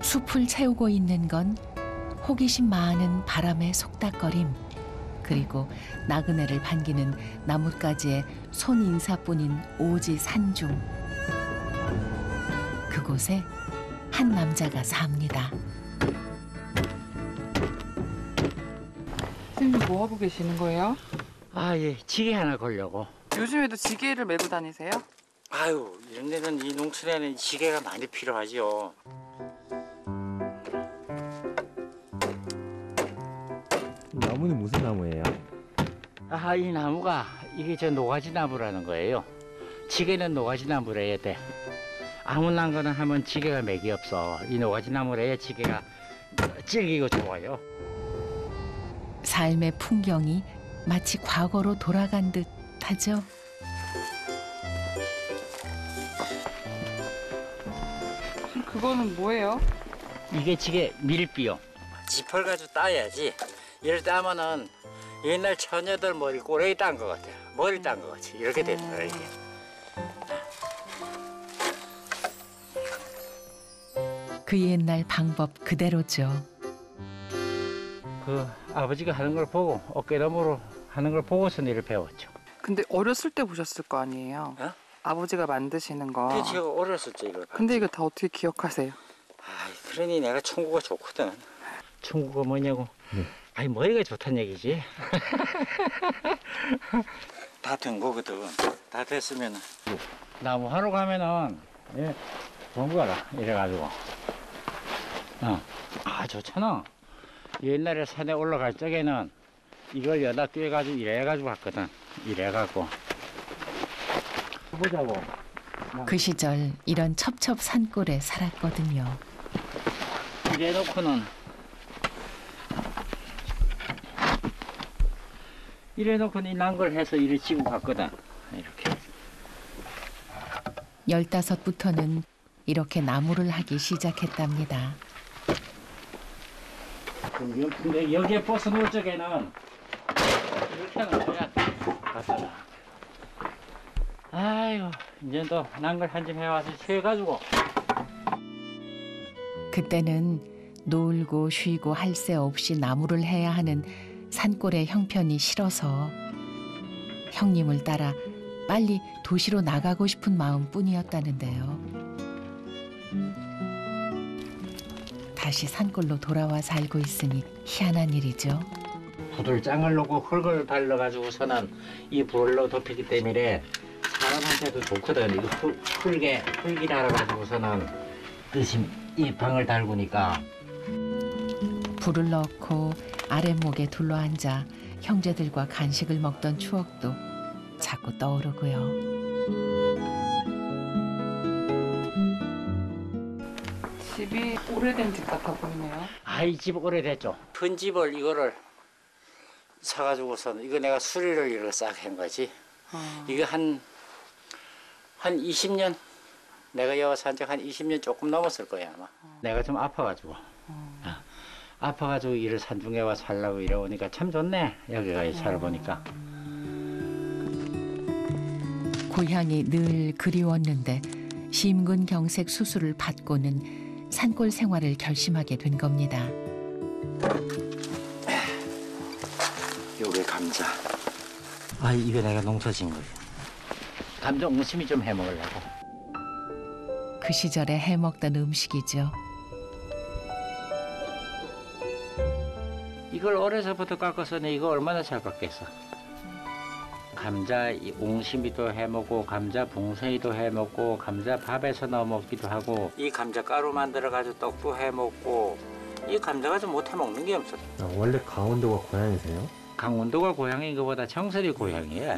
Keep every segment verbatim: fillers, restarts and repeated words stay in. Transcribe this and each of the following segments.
숲을 채우고 있는 건 호기심 많은 바람의 속닥거림, 그리고 나그네를 반기는 나뭇가지의 손인사뿐인 오지 산중. 그곳에 한 남자가 삽니다. 선생님 뭐 하고 계시는 거예요? 아, 예, 지게 하나 걸려고. 요즘에도 지게를 메고 다니세요? 아유, 이런 데는 이 농촌에는 지게가 많이 필요하죠. 나무는 무슨 나무예요? 아, 이 나무가 이게 저 노가지 나무라는 거예요. 지게는 노가지 나무라 해야 돼. 아무나 거는 하면 지게가 맥이 없어. 이 노가지 나무라 해야 지게가 질기고 좋아요. 삶의 풍경이 마치 과거로 돌아간 듯 하죠. 그거는 뭐예요? 이게 지게 밀비요. 지펄 가지고 따야지. 이럴 때 하면은 옛날 처녀들 머리 꼬레기 딴 것 같아요. 머리 딴 것 같이 이렇게 됐더라 이게. 그 옛날 방법 그대로죠. 그 아버지가 하는 걸 보고 어깨너머로 하는 걸 보고서 일을 배웠죠. 근데 어렸을 때 보셨을 거 아니에요? 어? 아버지가 만드시는 거. 근데 제가 어렸을 때 이걸. 근데 이거 다 어떻게 기억하세요? 아, 그러니 내가 청구가 좋거든. 청구가 뭐냐고. 네. 아니 머리가 좋단 얘기지. 다 된 거거든. 다 됐으면 나무 하러 가면은 예, 좋은 거라 이래가지고. 어, 아 좋잖아. 옛날에 산에 올라갈 적에는 이걸 여다 꿰가지고 이래가지고 갔거든. 이래가지고. 보자고. 그 시절 이런 첩첩 산골에 살았거든요. 이래 놓고는 이래 놓고는 이 난걸 해서 이래 지고 갔거든. 이렇게. 열다섯부터는 이렇게 나무를 하기 시작했답니다. 근데 여기에 벗어 놓을 적에는 이렇게 놓아야 갔다가. 아이고 이제 또 난걸 한 점 해와서 쉬어가지고. 그때는 놀고 쉬고 할 새 없이 나무를 해야 하는 산골의 형편이 싫어서 형님을 따라 빨리 도시로 나가고 싶은 마음뿐이었다는데요. 다시 산골로 돌아와 살고 있으니 희한한 일이죠. 부들장을 놓고 흙을 발라가지고서는 이 불로 덮이기 때문에 사람한테도 좋거든. 이거 흙, 흙에 흙이 달아가지고서는 뜻이 이 방을 달구니까. 불을 넣고 아랫목에 둘러앉아 형제들과 간식을 먹던 추억도 자꾸 떠오르고요. 집이 오래된 집 같아 보이네요. 아, 이 집 오래됐죠. 큰 집을 이거를 사가지고서는 이거 내가 수리를 이렇게 싹 한 거지. 어. 이거 한, 한 이십 년? 내가 여기 산 지 한 이십 년 조금 넘었을 거야, 아마. 어. 내가 좀 아파가지고. 어. 어. 아파가지고 이를 산중에 와 살라고 이러니까 참 좋네. 여기가 살아보니까. 고향이 늘 그리웠는데 심근경색 수술을 받고는 산골 생활을 결심하게 된 겁니다. 요게 감자. 아, 이거 내가 농사진 거예요. 감자 옹심이 좀 해먹으려고. 그 시절에 해먹던 음식이죠. 이걸 어려서부터 깎아서 내 이거 얼마나 잘 깎겠어. 감자 옹심이도 해먹고 감자 붕성이도 해먹고 감자 밥에서 넣어 먹기도 하고 이 감자 가루 만들어가지고 떡도 해먹고 이 감자가 좀 못 해먹는 게 없어. 아, 원래 강원도가 고향이세요? 강원도가 고향인 것보다 청설이 고향이에요.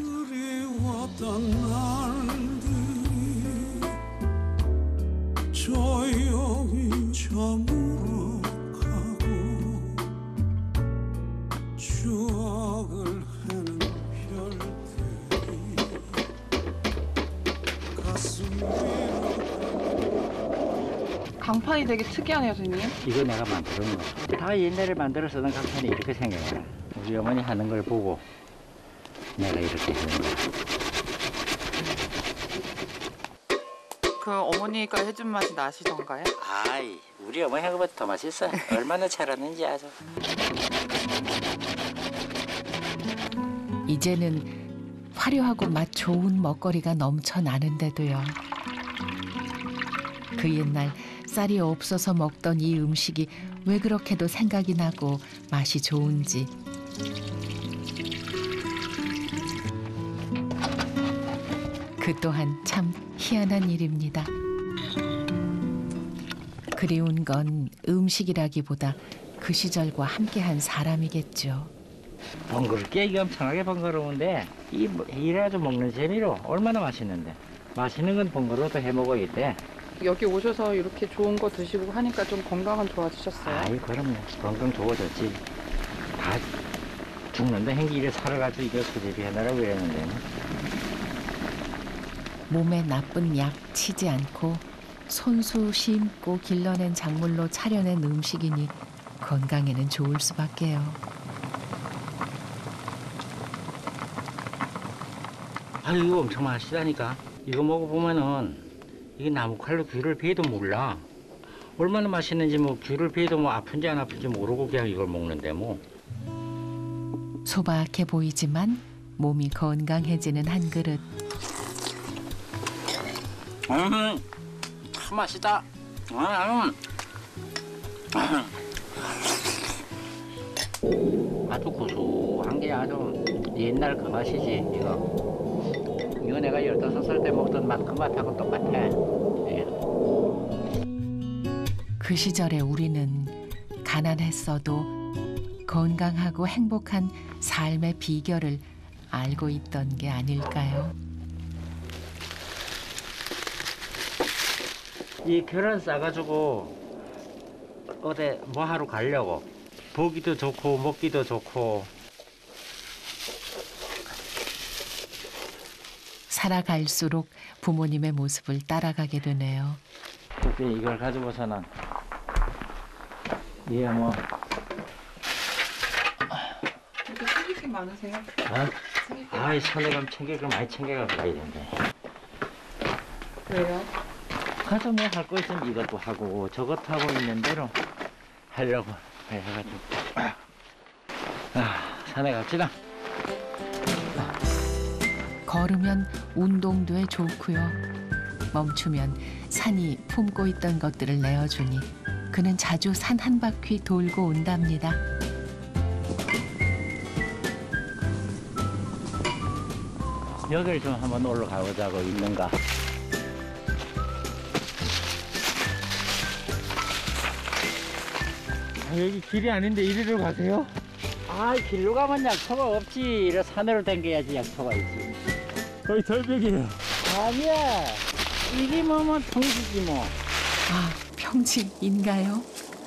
조용히 저물어 가고 추억을 하는 별들이 가슴에. 강판이 되게 특이하네요, 선생님. 이거 내가 만드는 거. 다 옛날에 만들어 쓰던 강판이 이렇게 생겨요. 우리 어머니 하는 걸 보고 내가 이렇게 하는 거야. 그 어머니가 해준 맛이 나시던가요? 아이, 우리 어머니 하고보다 더 맛있어. 얼마나 잘하는지 아주. 이제는 화려하고 맛 좋은 먹거리가 넘쳐나는데도요. 그 옛날 쌀이 없어서 먹던 이 음식이 왜 그렇게도 생각이 나고 맛이 좋은지. 그 또한 참 희한한 일입니다. 그리운 건 음식이라기보다 그 시절과 함께한 사람이겠죠. 번거롭 깨기 엄청나게 번거로운데 이 이래가지고 먹는 재미로 얼마나 맛있는데. 맛있는 건 번거로워도 해 먹어야돼. 여기 오셔서 이렇게 좋은 거 드시고 하니까 좀 건강은 좋아지셨어요? 아이 그럼요. 건강 좋아졌지. 다 죽는데 행기 이래 살아가지고 이거 수제비 해놔라고 이랬는데. 몸에 나쁜 약 치지 않고 손수 심고 길러낸 작물로 차려낸 음식이니 건강에는 좋을 수밖에요. 아유 이거 엄청 맛있다니까. 이거 먹어보면은 이게 나무 칼로 귀를 베도 몰라. 얼마나 맛있는지 뭐 귀를 베도 뭐 아픈지 안 아픈지 모르고 그냥 이걸 먹는데 뭐. 소박해 보이지만 몸이 건강해지는 한 그릇. 음, 참 맛있다. 음. 아주 고소한 게 아주 옛날 그 맛이지 이거. 이거 내가 열다섯 살 때 먹던 맛 그 맛하고 똑같아. 예. 그 시절에 우리는 가난했어도 건강하고 행복한 삶의 비결을 알고 있던 게 아닐까요? 이 계란 싸가지고 어디 뭐 하러 가려고. 보기도 좋고 먹기도 좋고. 살아갈수록 부모님의 모습을 따라가게 되네요. 그때 이걸 가지고서는 이게 뭐 이렇게 챙길 게 많으세요? 어? 아이 산에 가면 챙길 걸 많이 챙겨갖고 가야 된대. 왜요? 가서 뭐 할 거 있으면 이것도 하고 저것도 하고 있는 대로 하려고 해가지고. 아, 산에 갑시다. 걸으면 운동도 좋고요. 멈추면 산이 품고 있던 것들을 내어주니 그는 자주 산 한 바퀴 돌고 온답니다. 여기를 좀 한번 올라가 보자고 있는가. 아, 여기 길이 아닌데 이리로 가세요? 아, 길로 가면 약초가 없지. 이래 산으로 당겨야지 약초가 있지. 거의 절벽이에요. 아니야. 이게 뭐면 통지지 뭐. 아, 평지인가요?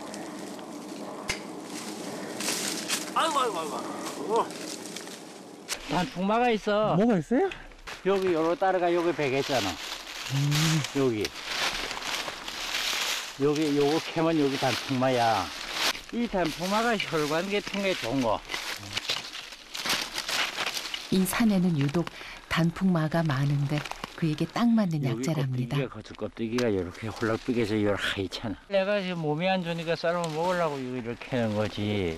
아이고 아이고 아이고. 어. 단풍마가 있어. 뭐가 있어요? 여기 요로 따라가 여기 베겠잖아. 음. 여기. 여기 요거 캐면 여기 단풍마야. 이 단풍마가 혈관 계통에 좋은 거. 이 산에는 유독 단풍마가 많은데 그에게 딱 맞는 여기 약재랍니다. 껍데기가 거칠 껍데기가 이렇게 홀락비게서 이걸 하이잖아. 내가 지금 몸이 안 좋으니까 쌀을 먹으려고 이거 이렇게 하는 거지.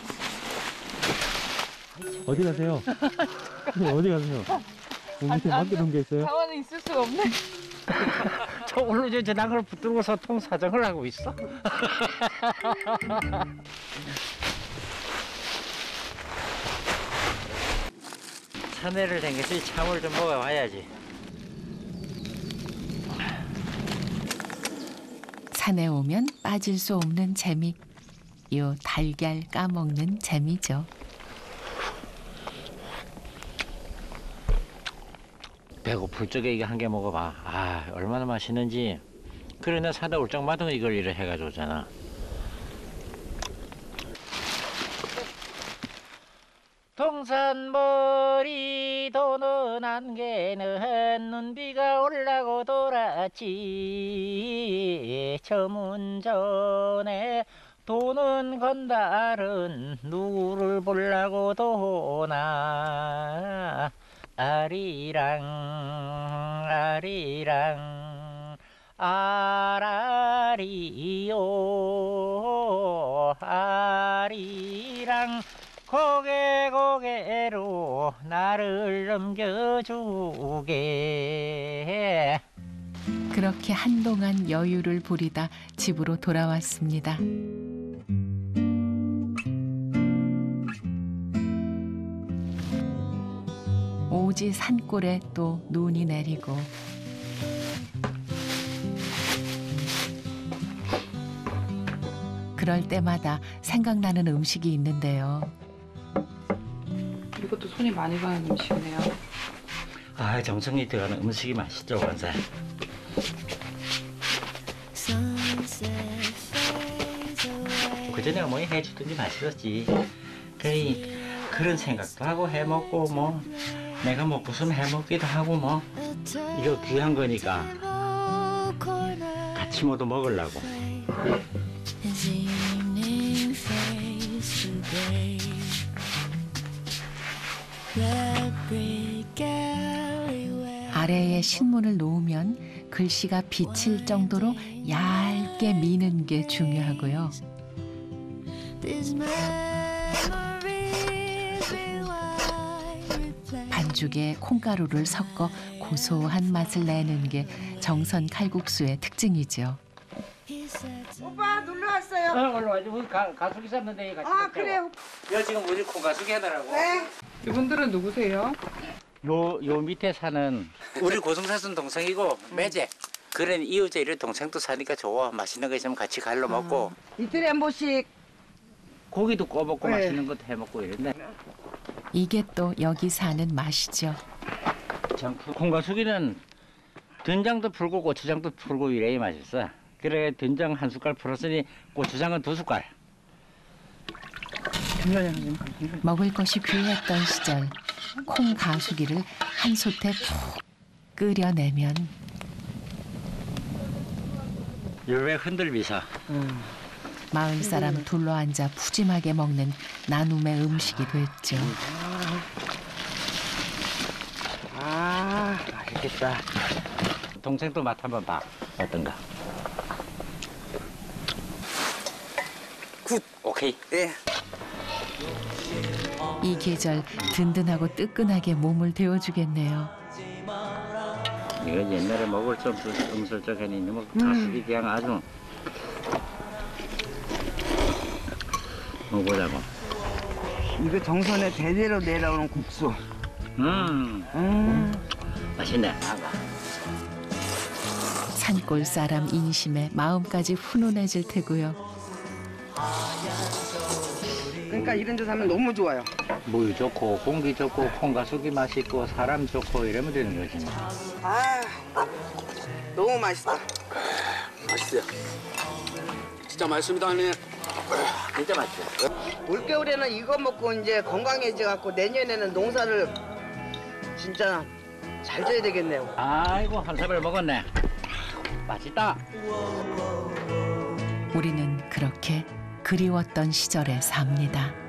어디 가세요? 어디 가세요? 여기 밑에 맡겨놓은 게 있어요? 가만히 있을 수가 없네. 저걸로 이제 나그를 붙들고서 통 사정을 하고 있어. 산에를 댕겨서 참을 좀 먹어봐야지. 산에 오면 빠질 수 없는 재미. 요 달걀 까먹는 재미죠. 배고플 적에 이거 한 개 먹어봐. 아, 얼마나 맛있는지. 그래, 나 산에 올 적마다 이걸 이래 해가지고 오잖아. 동산머리 도는 안개는 눈비가 올라고 돌았지. 저 문전에 도는 건달은 누구를 보려고 도나. 아리랑 아리랑 아라리요 아리랑 고개 고개로 나를 넘겨주게. 그렇게 한동안 여유를 부리다 집으로 돌아왔습니다. 오지 산골에 또 눈이 내리고 그럴 때마다 생각나는 음식이 있는데요. 이것도 손이 많이 가는 음식이네요. 아, 정성이 들어가는 음식이 맛있죠, 원래. 그전에 어머니 해주든지 맛있었지. 그러니 그런 생각도 하고 해먹고 뭐 내가 뭐 무슨 해먹기도 하고 뭐 이거 귀한 거니까 같이 모두 먹으려고. 아래에 신문을 놓으면 글씨가 비칠 정도로 얇게 미는 게 중요하고요. 반죽에 콩가루를 섞어 고소한 맛을 내는 게 정선 칼국수의 특징이죠. 오빠 놀러 왔어요. 어, 올라와. 우리 가, 가수기 쌌는데 같이 아 먹자고. 그래요. 여 지금 우리 콩가수기 하더라고. 네. 이분들은 누구세요? 요, 요 밑에 사는 우리 고성사순 동생이고 매제. 그런 이웃에 이런 동생도 사니까 좋아. 맛있는 거 있으면 같이 갈로 먹고 이틀에 한 번씩. 고기도 구워먹고 네. 맛있는 것도 해먹고 이런데. 이게 또 여기 사는 맛이죠. 정품 콩가수기는 된장도 풀고 고추장도 풀고 이래야 맛있어. 그래 된장 한 숟갈 풀었으니 고추장은 두 숟갈. 먹을 것이 귀했던 시절 콩 가수기를 한 솥에 푹 끓여내면 요래 흔들비서. 마을 사람 둘러앉아 푸짐하게 먹는 나눔의 음식이 됐죠. 아 맛있겠다. 동생도 맛 한번 봐. 어떤가? 굿. 오케이. 네. 이 계절 든든하고 뜨끈하게 몸을 데워주겠네요. 이거 옛날에 먹을 수 없을 음설적하니 뭐 가수기 그냥 아주 먹어보자고. 이거 정선에 대대로 내려오는 국수. 음, 음. 맛있네. 산골 사람 인심에 마음까지 훈훈해질 테고요. 그러니까 이런 데 사면 너무 좋아요. 물 좋고 공기 좋고 콩가수기 맛있고 사람 좋고 이러면 되는 거지. 아 너무 맛있다. 맛있어요. 진짜 맛있습니다, 형님. 진짜 맛있어. 올겨울에는 이거 먹고 이제 건강해져 갖고 내년에는 농사를 진짜 잘 져야 되겠네요. 아이고 한 사발 먹었네. 맛있다. 우리는 그렇게 그리웠던 시절에 삽니다.